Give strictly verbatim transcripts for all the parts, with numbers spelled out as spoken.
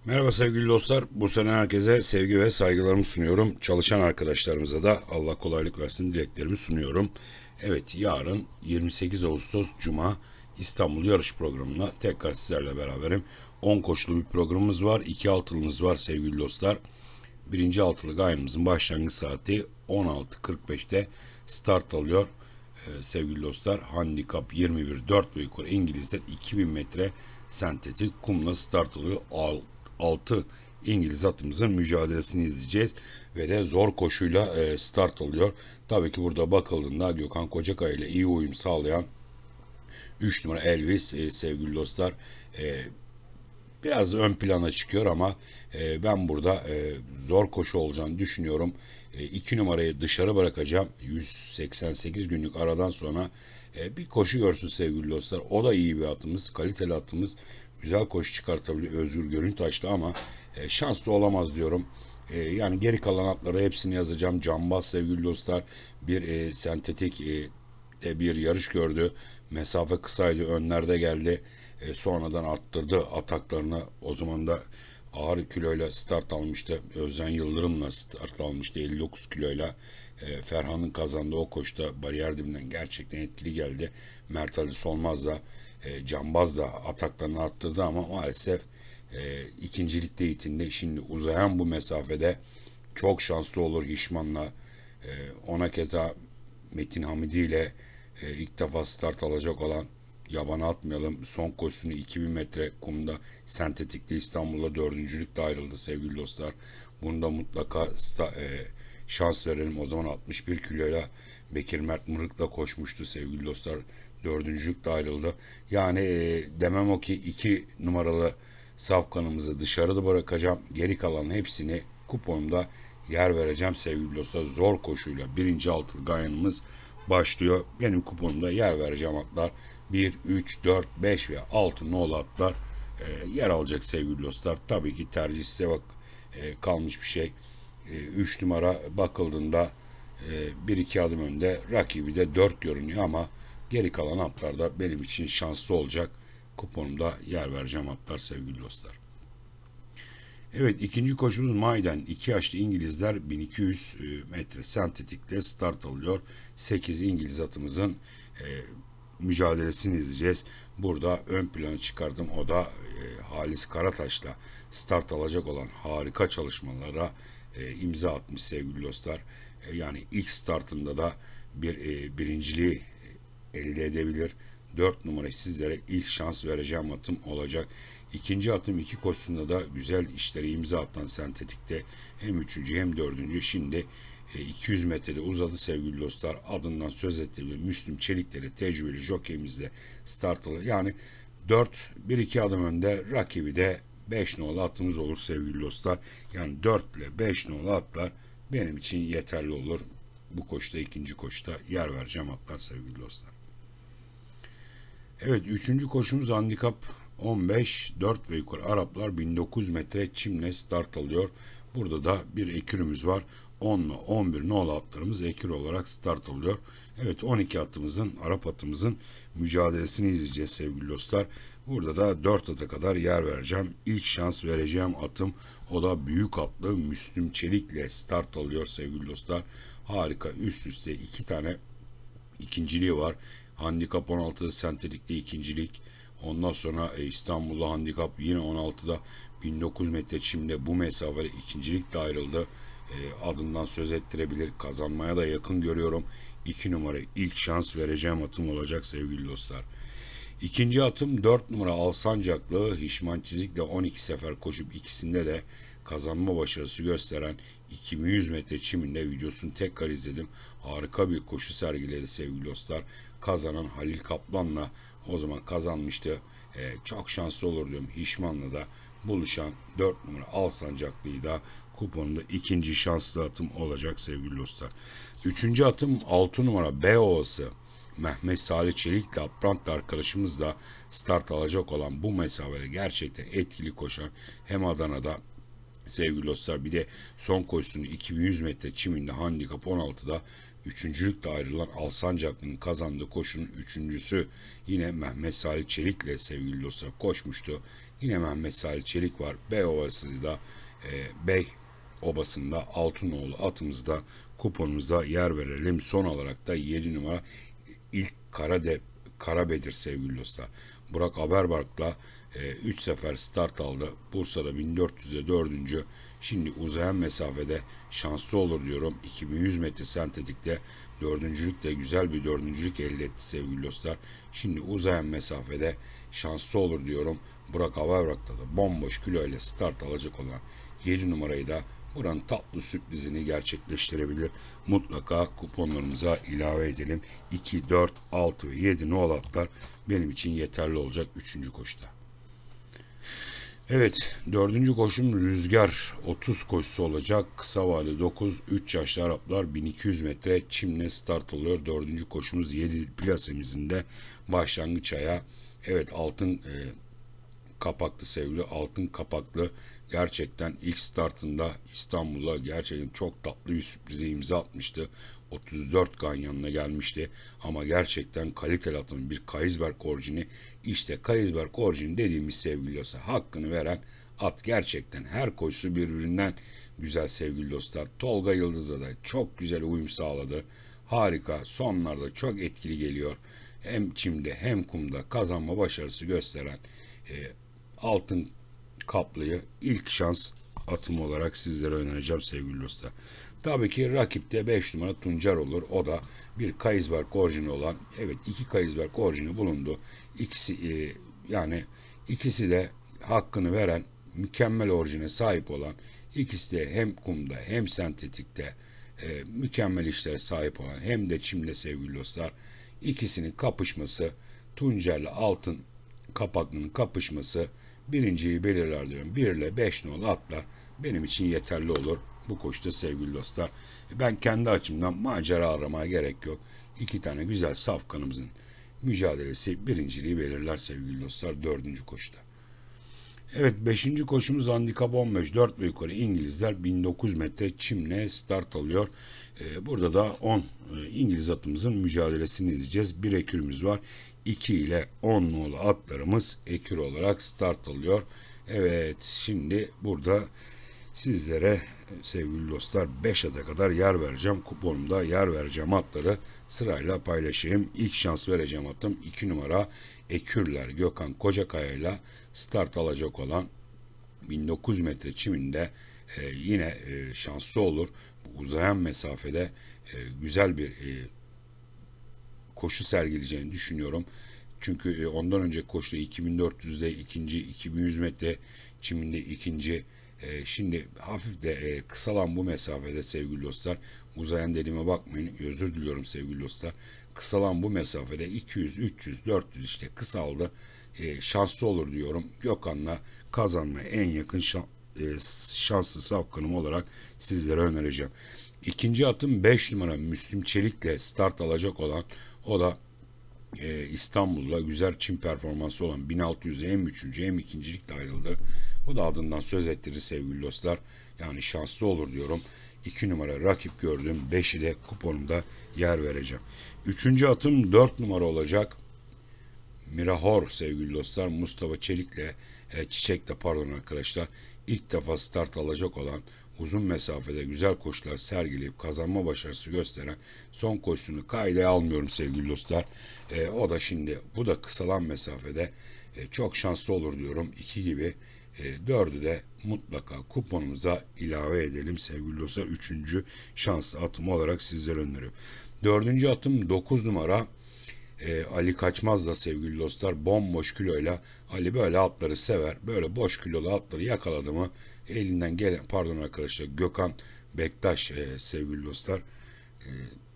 Merhaba sevgili dostlar. Bu sene herkese sevgi ve saygılarımı sunuyorum. Çalışan arkadaşlarımıza da Allah kolaylık versin dileklerimi sunuyorum. Evet, yarın yirmi sekiz Ağustos Cuma İstanbul yarış programına tekrar sizlerle beraberim. on koşulu bir programımız var. iki altılımız var sevgili dostlar. Birinci altılı gayemizin başlangıç saati on altı kırk beşte start alıyor. Ee, sevgili dostlar, handikap yirmi bir dört ve yukarı İngilizler iki bin metre sentetik kumla start alıyor. altı İngiliz atımızın mücadelesini izleyeceğiz ve de zor koşuyla e, start alıyor. Tabii ki burada bakıldığında Gökhan Kocakaya ile iyi uyum sağlayan üç numara Elvis e, sevgili dostlar e, biraz ön plana çıkıyor ama e, ben burada e, zor koşu olacağını düşünüyorum. E, iki numarayı dışarı bırakacağım. yüz seksen sekiz günlük aradan sonra e, bir koşu görsün sevgili dostlar. O da iyi bir atımız, kaliteli atımız. Güzel koşu çıkartabilir Özgür Görüntaş'la ama e, şanslı olamaz diyorum. E, yani geri kalan atları hepsini yazacağım. Cambaz sevgili dostlar bir e, sentetik e, de bir yarış gördü. Mesafe kısaydı, önlerde geldi. E, sonradan arttırdı ataklarını. O zaman da ağır kiloyla start almıştı. Özcan Yıldırım'la start almıştı elli dokuz kiloyla. E, Ferhan'ın kazandığı o koşuda bariyer dibinden gerçekten etkili geldi. Mert Ali Solmaz da e, Cambaz da ataklarını arttırdı ama maalesef e, ikincilikte itinde. Şimdi uzayan bu mesafede çok şanslı olur Hişman'la. E, ona keza Metin Hamidi ile e, ilk defa start alacak olan yabana atmayalım. Son koşusunu iki bin metre kumda sentetikte İstanbul'da dördüncülükle ayrıldı sevgili dostlar. Bunu da mutlaka sta, e, şans verelim. O zaman altmış bir kiloyla Bekir Mert Mırık'la koşmuştu sevgili dostlar. Dördüncülükle ayrıldı. Yani e, demem o ki iki numaralı safkanımızı dışarıda bırakacağım. Geri kalan hepsini kuponumda yer vereceğim sevgili dostlar. Zor koşuyla birinci altılı gayanımız başlıyor. Benim kuponumda yer vereceğim atlar bir, üç, dört, beş ve altı nolu atlar e, yer alacak sevgili dostlar. Tabii ki tercih size bak e, kalmış bir şey. E, üç numara bakıldığında e, bir iki adım önde, rakibi de dört görünüyor ama geri kalan atlarda benim için şanslı olacak. Kuponumda yer vereceğim atlar sevgili dostlar. Evet, ikinci koşumuz Mayden. iki yaşlı İngilizler bin iki yüz metre sentetikle start alıyor. sekiz İngiliz atımızın e, mücadelesini izleyeceğiz. Burada ön plana çıkardım. O da e, Halis Karataş'la start alacak olan harika çalışmalara e, imza atmış sevgili dostlar. E, yani ilk startında da bir e, birinciliği elde edebilir. dört numara sizlere ilk şans vereceğim atım olacak. İkinci atım iki koşusunda da güzel işleri imza atan sentetikte hem üçüncü hem dördüncü. Şimdi iki yüz metrede uzadı sevgili dostlar. Adından söz ettiğimiz Müslüm Çelikleri tecrübeli jokeyimizle start alır. Yani dört bir iki adım önde, rakibi de beş nolu atımız olur sevgili dostlar. Yani dört ile beş nolu atlar benim için yeterli olur. Bu koşuda, ikinci koşuda yer vereceğim atlar sevgili dostlar. Evet, üçüncü koşumuz handikap on beş dört ve yukarı Araplar bin dokuz yüz metre çimle start alıyor. Burada da bir ekürümüz var. on ile on bir nolu atlarımız ekür olarak start alıyor. Evet, on iki atımızın, Arap atımızın mücadelesini izleyeceğiz sevgili dostlar. Burada da dört ata kadar yer vereceğim. İlk şans vereceğim atım o da büyük atlı Müslüm Çelik'le start alıyor sevgili dostlar. Harika, üst üste iki tane ikinciliği var. Handikap on altı sentetikte ikincilik. Ondan sonra İstanbul'da handikap yine on altıda bin dokuz yüz metre çimde bu mesafede ikincilikle ayrıldı. E, adından söz ettirebilir. Kazanmaya da yakın görüyorum. iki numara ilk şans vereceğim atım olacak sevgili dostlar. İkinci atım dört numara Alsancaklı Hişman Çizik'le on iki sefer koşup ikisinde de kazanma başarısı gösteren iki bin yüz metre çiminde videosunu tekrar izledim. Harika bir koşu sergiledi sevgili dostlar. Kazanan Halil Kaplan'la o zaman kazanmıştı. Ee, çok şanslı olur diyorum. Hişman'la da buluşan dört numara Alsancaklı'yı da kuponunda ikinci şanslı atım olacak sevgili dostlar. Üçüncü atım altı numara Beyoğası. Mehmet Salih Çelik'le Aprant'la arkadaşımız da start alacak olan bu mesafede gerçekten etkili koşan hem Adana'da sevgili dostlar bir de son koşusunu iki bin yüz metre çiminde handikap on altıda Üçüncülükle ayrılan Alsancaklı'nın kazandığı koşunun üçüncüsü yine Mehmet Salih Çelik'le sevgili dostlar koşmuştu. Yine Mehmet Salih Çelik var. Bey Ovası'da e, Bey Obası'nda Altınoğlu atımızda kuponumuza yer verelim. Son olarak da yedi numara ilk Karade, Karabedir sevgili dostlar. Burak Haberbark'la üç e, sefer start aldı. Bursa'da bin dört yüzde dördüncü. Şimdi uzayan mesafede şanslı olur diyorum. iki bin yüz metre sentetikte dördüncülükle güzel bir dördüncülük elde etti sevgili dostlar. Şimdi uzayan mesafede şanslı olur diyorum. Burak Haberbark'ta da bomboş kilo ile start alacak olan yedi numarayı da buranın tatlı sürprizini gerçekleştirebilir. Mutlaka kuponlarımıza ilave edelim. iki, dört, altı ve yedi nol atlar benim için yeterli olacak üçüncü koşuda. Evet, dördüncü koşum Rüzgar otuz koşusu olacak. Kısa vade dokuz, üç yaşlı Araplar bin iki yüz metre çimle start oluyor. dördüncü koşumuz yedi plasemizin de başlangıç aya. Evet, altın e, kapaklı sevgili altın kapaklı gerçekten ilk startında İstanbul'a gerçekten çok tatlı bir sürprize imza atmıştı. otuz dört ganyanına gelmişti ama gerçekten kaliteli atın bir Kaysberg orijini, işte Kaysberg orijini dediğimiz sevgili dostlar hakkını veren at, gerçekten her koşusu birbirinden güzel sevgili dostlar. Tolga Yıldız'a da çok güzel uyum sağladı. Harika, sonlarda çok etkili geliyor. Hem çimde hem kumda kazanma başarısı gösteren e, altın kaplıyı ilk şans atım olarak sizlere önereceğim sevgili dostlar. Tabii ki rakipte beş numara Tuncer olur. O da bir Kaysberg orijini olan, evet iki Kaysberg orijini bulundu. İkisi e, yani ikisi de hakkını veren mükemmel orijine sahip olan, ikisi de hem kumda hem sentetikte e, mükemmel işlere sahip olan, hem de çimde sevgili dostlar. İkisinin kapışması, Tuncer'le altın kapaklının kapışması birinciyi belirler diyorum. bir ile beş nolu atlar benim için yeterli olur bu koşuda sevgili dostlar. Ben kendi açımdan macera aramaya gerek yok. İki tane güzel safkanımızın mücadelesi birinciliği belirler sevgili dostlar dördüncü koşuda. Evet, beşinci koşumuz handikap on beş, dört ve yukarı İngilizler bin dokuz metre çimle start alıyor. Ee, burada da on e, İngiliz atımızın mücadelesini izleyeceğiz. Bir ekürümüz var. iki ile on nolu atlarımız ekür olarak start alıyor. Evet, şimdi burada sizlere sevgili dostlar beş ata kadar yer vereceğim. Kuponumda yer vereceğim atları sırayla paylaşayım. İlk şans vereceğim atım iki numara Ekürler Gökhan Kocakaya ile start alacak olan bin dokuz metre çiminde e, yine e, şanslı olur. Bu uzayan mesafede e, güzel bir e, koşu sergileyeceğini düşünüyorum. Çünkü e, ondan önce koştu iki bin dört yüzde ikinci, iki bin yüz metre çiminde ikinci. E, şimdi hafif de e, kısalan bu mesafede sevgili dostlar, uzayan dediğime bakmayın, özür diliyorum sevgili dostlar. Kısalan bu mesafede iki yüz, üç yüz, dört yüz işte kısaldı. E, şanslı olur diyorum. Gökhan'la kazanmaya en yakın şan, e, şanslı safkanım olarak sizlere önereceğim. İkinci atım beş numara Müslüm Çelik'le start alacak olan, o da e, İstanbul'da güzel çim performansı olan bin altı yüzde hem üçüncü hem ikincilikle ayrıldı. Bu da adından söz ettirir sevgili dostlar. Yani şanslı olur diyorum. iki numara rakip gördüm. beşi de kuponumda yer vereceğim. Üçüncü atım dört numara olacak. Mirahor sevgili dostlar. Mustafa Çelik'le e, Çiçek'le pardon arkadaşlar. İlk defa start alacak olan, uzun mesafede güzel koşular sergileyip kazanma başarısı gösteren son koşusunu kaydaya almıyorum sevgili dostlar. E, o da şimdi bu da kısalan mesafede e, çok şanslı olur diyorum. iki gibi. E, dördü de mutlaka kuponumuza ilave edelim sevgili dostlar. Üçüncü şanslı atım olarak sizlere öneriyorum. Dördüncü atım dokuz numara e, Ali Kaçmaz da sevgili dostlar. Bomboş kiloyla, Ali böyle atları sever. Böyle boş kilolu atları yakaladı mı elinden gelen, pardon arkadaşlar, Gökhan Bektaş e, sevgili dostlar. E,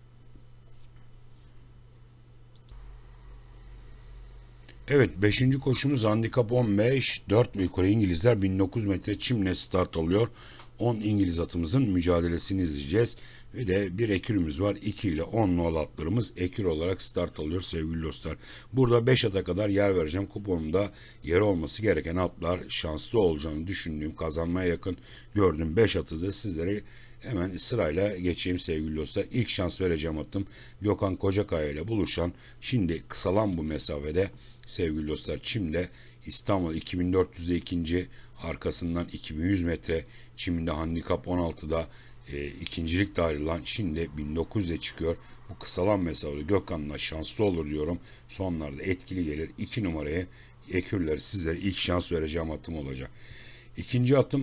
Evet, beşinci koşumuz handikap on beş, dört ve yukarı İngilizler bin dokuz metre çimle start alıyor. on İngiliz atımızın mücadelesini izleyeceğiz. Ve de bir ekürümüz var. iki ile on nol atlarımız ekür olarak start alıyor sevgili dostlar. Burada beş ata kadar yer vereceğim. Kuponumda yer olması gereken atlar, şanslı olacağını düşündüğüm, kazanmaya yakın gördüğüm beş atı da sizlere Hemen sırayla geçeyim sevgili dostlar. İlk şans vereceğim atım Gökhan Kocakaya ile buluşan, şimdi kısalan bu mesafede sevgili dostlar Çim'de İstanbul iki bin dört yüzde ikinci, arkasından iki bin yüz metre Çim'de handikap on altıda e, ikincilik de ayrılan, şimdi bin dokuz yüze çıkıyor. Bu kısalan mesafede Gökhan'la şanslı olur diyorum. Sonlarda etkili gelir. iki numarayı ekürleri sizlere ilk şans vereceğim atım olacak. İkinci atım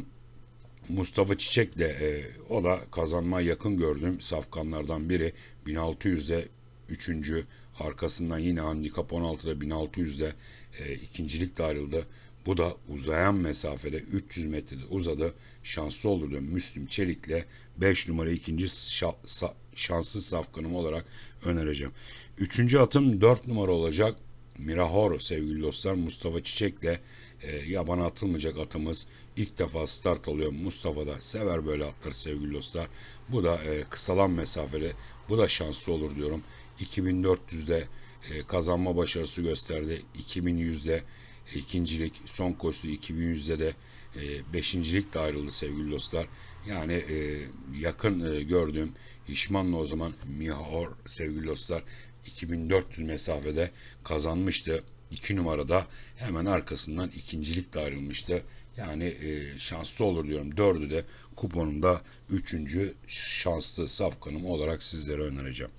Mustafa Çiçek'le, e, o da kazanmaya yakın gördüğüm safkanlardan biri. bin altı yüzde üçüncü, arkasından yine handikap on altıda bin altı yüzde e, ikincilik de ayrıldı. Bu da uzayan mesafede üç yüz metrede uzadı. Şanslı olur diyorum. Müslüm Çelik'le beş numara ikinci şa- sa- şanslı safkanım olarak önereceğim. Üçüncü atım dört numara olacak. Mirahor sevgili dostlar, Mustafa Çiçek'le e, yabana atılmayacak atımız. İlk defa start alıyor. Mustafa da sever böyle atları sevgili dostlar. Bu da e, kısalan mesafeli. Bu da şanslı olur diyorum. iki bin dört yüzde e, kazanma başarısı gösterdi. iki bin yüzde ikincilik, son koşusu iki bin yüzde de e, beşincilik de ayrıldı sevgili dostlar. Yani e, yakın e, gördüğüm Hişman'la o zaman Mihor sevgili dostlar iki bin dört yüz mesafede kazanmıştı. iki numarada hemen arkasından ikincilik de ayrılmıştı. Yani e, şanslı olur diyorum. Dördü de kuponumda üçüncü şanslı safkanım olarak sizlere önereceğim.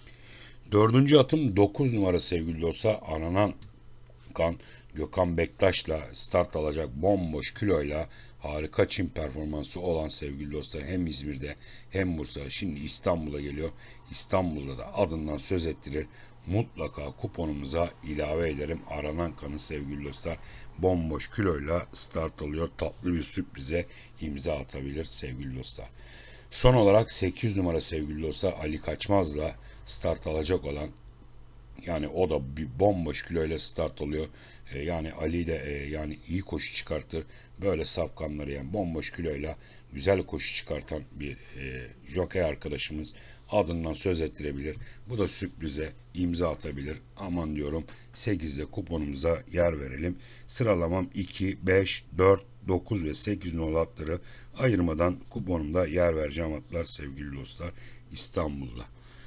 Dördüncü atım dokuz numara sevgili dostlar. Aranan kan Gökhan Bektaş'la start alacak, bomboş kiloyla harika çim performansı olan sevgili dostlar, hem İzmir'de hem Bursa'da, şimdi İstanbul'a geliyor. İstanbul'da da adından söz ettirir. Mutlaka kuponumuza ilave ederim. Aranan kanı sevgili dostlar. Bomboş kiloyla start alıyor. Tatlı bir sürprize imza atabilir sevgili dostlar. Son olarak sekiz numara sevgili dostlar, Ali Kaçmaz'la start alacak olan, yani o da bir bomboş kiloyla start oluyor. E, yani Ali de e, yani iyi koşu çıkartır. Böyle safkanları, yani bomboş kiloyla güzel koşu çıkartan bir e, jockey arkadaşımız, adından söz ettirebilir. Bu da sürprize imza atabilir. Aman diyorum, sekizde kuponumuza yer verelim. Sıralamam iki, beş, dört, dokuz ve sekiz nolu atları ayırmadan kuponumda yer vereceğim atlar sevgili dostlar, İstanbul'da.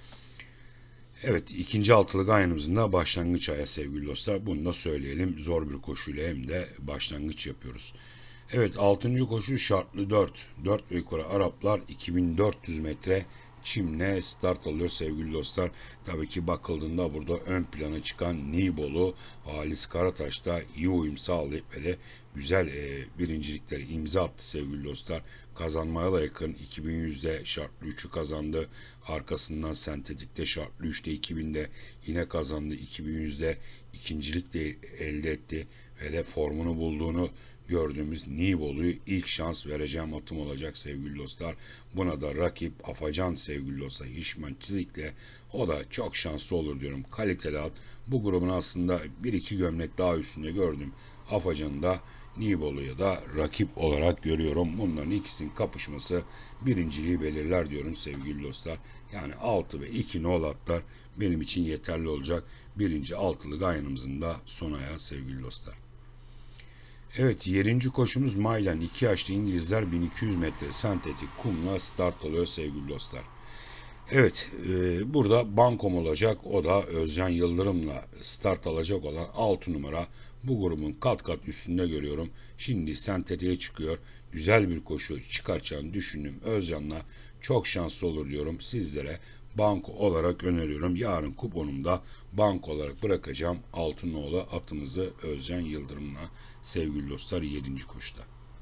Evet, ikinci altılık ayınımızın da başlangıç aya sevgili dostlar. Bunu da söyleyelim. Zor bir koşuyla hem de başlangıç yapıyoruz. Evet, altıncı koşu şartlı dört. dört ve yukarı Araplar iki bin dört yüz metre Çim'le start alıyor sevgili dostlar. Tabii ki bakıldığında burada ön plana çıkan Nibolu Halis Karataş da iyi uyum sağlayıp ve de güzel e, birincilikleri imza attı sevgili dostlar. Kazanmaya da yakın, iki bin yüzde şartlı üçü kazandı. Arkasından sentetikte şartlı üçte iki binde yine kazandı. iki bin yüzde ikincilik de elde etti ve de formunu bulduğunu gördüğümüz Nibolu'yu ilk şans vereceğim atım olacak sevgili dostlar. Buna da rakip Afacan sevgili dostlar, Hişman Çizik'le, o da çok şanslı olur diyorum. Kaliteli at. Bu grubun aslında bir iki gömlek daha üstünde gördüm. Afacan'ı da Nibolu'ya da rakip olarak görüyorum. Bunların ikisinin kapışması birinciliği belirler diyorum sevgili dostlar. Yani altı ve iki nolu atlar benim için yeterli olacak. Birinci altılı gayanımızın da son ayağı sevgili dostlar. Evet, yedinci koşumuz Maylan. iki yaşlı İngilizler bin iki yüz metre sentetik kumla start alıyor sevgili dostlar. Evet, e, burada bankom olacak. O da Özcan Yıldırım'la start alacak olan altı numara. Bu grubun kat kat üstünde görüyorum. Şimdi sentetiğe çıkıyor. Güzel bir koşu çıkaracağını düşündüm. Özcan'la çok şanslı olur diyorum. Sizlere banko olarak öneriyorum. Yarın kuponumda banko olarak bırakacağım altı nolu atımızı Özcan Yıldırım'la sevgili dostlar yedinci koşuda.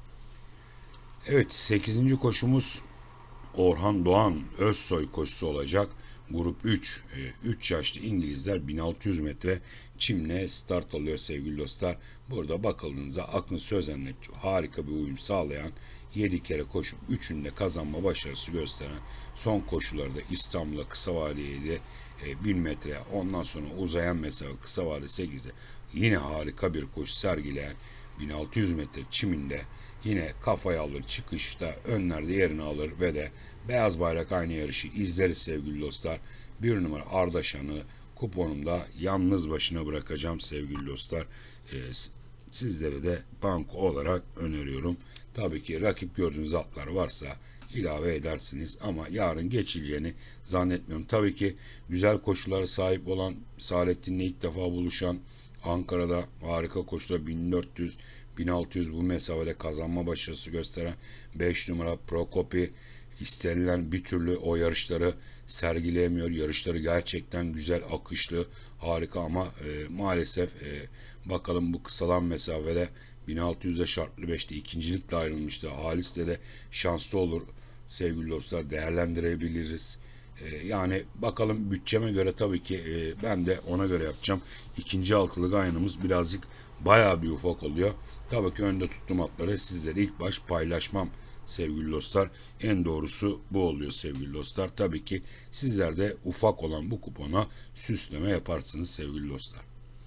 Evet, sekizinci koşumuz Orhan Doğan Özsoy koşusu olacak. Grup üç, üç yaşlı İngilizler bin altı yüz metre Çim'le start alıyor sevgili dostlar. Burada bakıldığınızda Akın Sözen'le harika bir uyum sağlayan, yedi kere koşup üçünde kazanma başarısı gösteren, son koşularda İstanbul'a kısa vadeli bin metre, ondan sonra uzayan mesafe kısa vade sekizde yine harika bir koşu sergileyen, bin altı yüz metre Çim'inde yine kafaya alır, çıkışta önlerde yerini alır ve de beyaz bayrak aynı yarışı izleriz sevgili dostlar. Bir numara Ardaşan'ı kuponumda yalnız başına bırakacağım sevgili dostlar. E, sizlere de banko olarak öneriyorum. Tabii ki rakip gördüğünüz atlar varsa ilave edersiniz ama yarın geçileceğini zannetmiyorum. Tabii ki güzel koşulara sahip olan, Saadettin'le ilk defa buluşan, Ankara'da harika koşuda bin dört yüz bin altı yüz bu mesafede kazanma başarısı gösteren beş numara Prokopi istenilen bir türlü o yarışları sergileyemiyor. Yarışları gerçekten güzel, akışlı, harika ama e, maalesef e, bakalım bu kısalan mesafede bin altı yüzde şartlı beşte ikincilikle ayrılmıştı. Halis'te de şanslı olur sevgili dostlar, değerlendirebiliriz. E, yani bakalım bütçeme göre tabii ki e, ben de ona göre yapacağım. İkinci altılık aynımız birazcık bayağı bir ufak oluyor. Tabii ki önde tuttuğum atları sizlere ilk baş paylaşmam sevgili dostlar. En doğrusu bu oluyor sevgili dostlar. Tabii ki sizler de ufak olan bu kupona süsleme yaparsınız sevgili dostlar.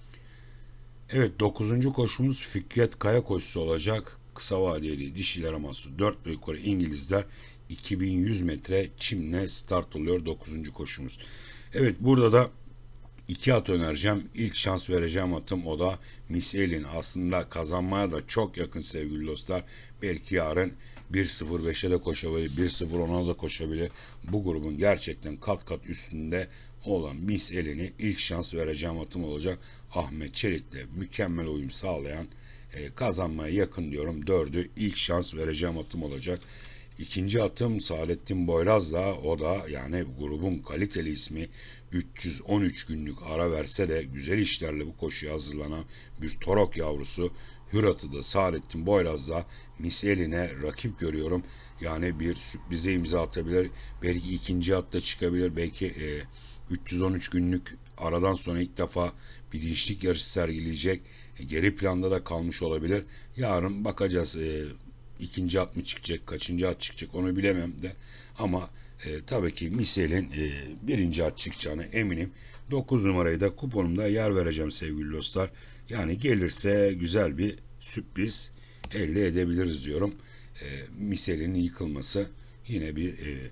Evet, dokuzuncu koşumuz Fikret Kaya koşusu olacak. Kısa vadeli dişiler aması dört ve yukarı İngilizler iki bin yüz metre çimle start oluyor dokuzuncu koşumuz. Evet, burada da İki at önereceğim. İlk şans vereceğim atım o da Miss Elin. Aslında kazanmaya da çok yakın sevgili dostlar. Belki yarın bir sıfır beşe de koşabilir, bir sıfır ona da koşabilir. Bu grubun gerçekten kat kat üstünde olan Miss Elin'i ilk şans vereceğim atım olacak. Ahmet Çelik'le mükemmel uyum sağlayan, e, kazanmaya yakın diyorum. Dördü ilk şans vereceğim atım olacak. İkinci atım Saadettin Boyraz'la, o da yani grubun kaliteli ismi, üç yüz on üç günlük ara verse de güzel işlerle bu koşuya hazırlanan bir Torok yavrusu. Hürat'ı da Saadettin Boyraz'la Miss Elin'e rakip görüyorum. Yani bir sürprize imza atabilir. Belki ikinci atta çıkabilir. Belki e, üç yüz on üç günlük aradan sonra ilk defa bir dişlik yarışı sergileyecek. E, geri planda da kalmış olabilir. Yarın bakacağız. E, ikinci at mı çıkacak, kaçıncı at çıkacak onu bilemem de. Ama e, tabii ki Misel'in e, birinci at çıkacağını eminim. dokuz numarayı da kuponumda yer vereceğim sevgili dostlar. Yani gelirse güzel bir sürpriz elde edebiliriz diyorum. E, Misel'in yıkılması yine bir e,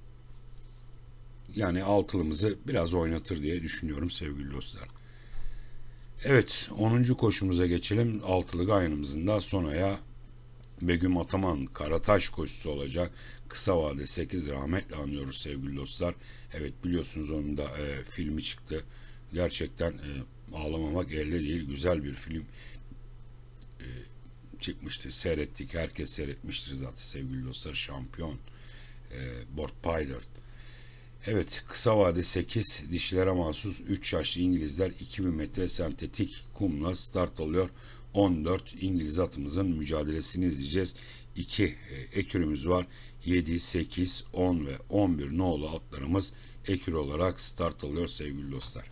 yani altılımızı biraz oynatır diye düşünüyorum sevgili dostlar. Evet, onuncu koşumuza geçelim. Altılık ayınımızın da son ayağı Begüm Ataman Karataş koşusu olacak. Kısa vade sekiz rahmetle anıyoruz sevgili dostlar. Evet, biliyorsunuz onun da e, filmi çıktı. Gerçekten e, ağlamamak elde değil. Güzel bir film e, çıkmıştı. Seyrettik. Herkes seyretmiştir zaten sevgili dostlar. Şampiyon. E, Bort Pilot. Evet, kısa vade sekiz dişilere mahsus üç yaşlı İngilizler iki bin metre sentetik kumla start alıyor. on dört İngiliz atımızın mücadelesini izleyeceğiz. iki e, ekürümüz var. yedi, sekiz, on ve on bir nolu atlarımız ekür olarak start alıyor sevgili dostlar.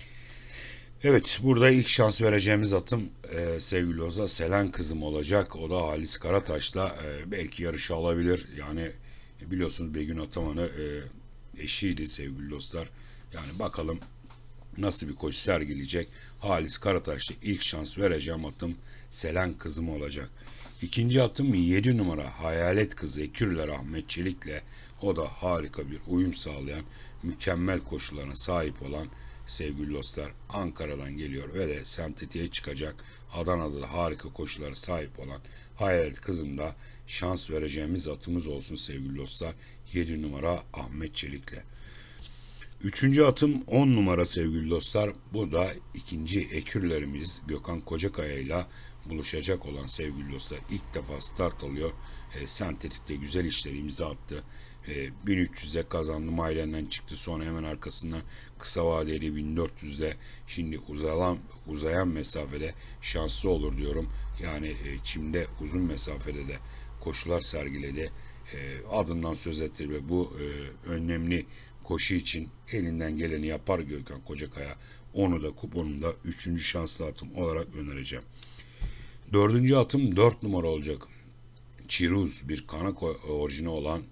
Evet, burada ilk şans vereceğimiz atım e, sevgili dostlar Selen kızım olacak. O da Halis Karataş'la e, belki yarışı alabilir. Yani e, biliyorsunuz Begüm Ataman'ı e, eşiydi sevgili dostlar. Yani bakalım nasıl bir koşu sergileyecek. Halis Karataş'ta ilk şans vereceğim atım Selen kızım olacak. İkinci atım yedi numara Hayalet Kızı Ekürler Ahmet Çelik'le, o da harika bir uyum sağlayan, mükemmel koşularına sahip olan sevgili dostlar Ankara'dan geliyor ve de sentetiğe çıkacak. Adana'da da harika koşulara sahip olan Hayalet Kızım da şans vereceğimiz atımız olsun sevgili dostlar. yedi numara Ahmet Çelik'le. Üçüncü atım on numara sevgili dostlar. Bu da ikinci ekürlerimiz Gökhan Kocakaya ile buluşacak olan sevgili dostlar. İlk defa start alıyor. E, sentetikte güzel işleri imza attı. E, bin üç yüze kazandı. Mailenden çıktı. Sonra hemen arkasından kısa vadeli bin dört yüzde şimdi uzayan, uzayan mesafede şanslı olur diyorum. Yani e, çimde uzun mesafede de koşular sergiledi. E, adından söz ettir ve bu e, önemli koşu için elinden geleni yapar Gökhan Kocakaya. Onu da kuponumda üçüncü şanslı atım olarak önereceğim. Dördüncü atım dört numara olacak. Çiruz bir kana orijini olan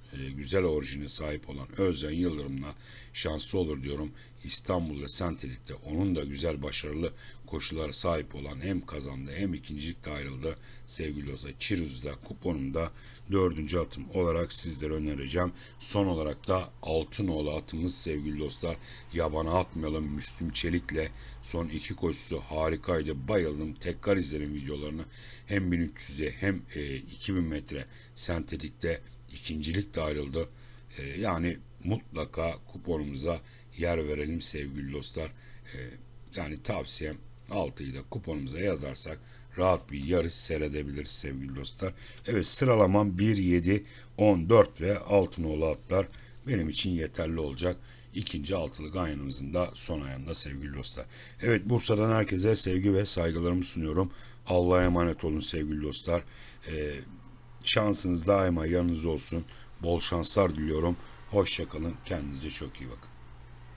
e, güzel orijine sahip olan Özcan Yıldırım'la şanslı olur diyorum. İstanbul'da Sentelik'te onun da güzel başarılı koşulara sahip olan hem kazandı hem ikincilikte ayrıldı. Sevgili dostlar, Çiruz'da kuponumda dördüncü atım olarak sizlere önereceğim. Son olarak da Altınoğlu atımız sevgili dostlar. Yabana atmayalım, Müslüm Çelik'le son iki koşusu harikaydı. Bayıldım. Tekrar izlerim videolarını. Hem bin üç yüzde hem e, iki bin metre sentetikte ikincilikte ayrıldı. E, yani mutlaka kuponumuza yer verelim sevgili dostlar. E, yani tavsiyem altıyı da kuponumuza yazarsak rahat bir yarış seyredebiliriz sevgili dostlar. Evet, sıralamam bir, yedi, on dört ve Altınoğlu atlar benim için yeterli olacak. İkinci altılı ganyanımızın da son ayağında sevgili dostlar. Evet, Bursa'dan herkese sevgi ve saygılarımı sunuyorum. Allah'a emanet olun sevgili dostlar. Ee, şansınız daima yanınızda olsun. Bol şanslar diliyorum. Hoşça kalın. Kendinize çok iyi bakın.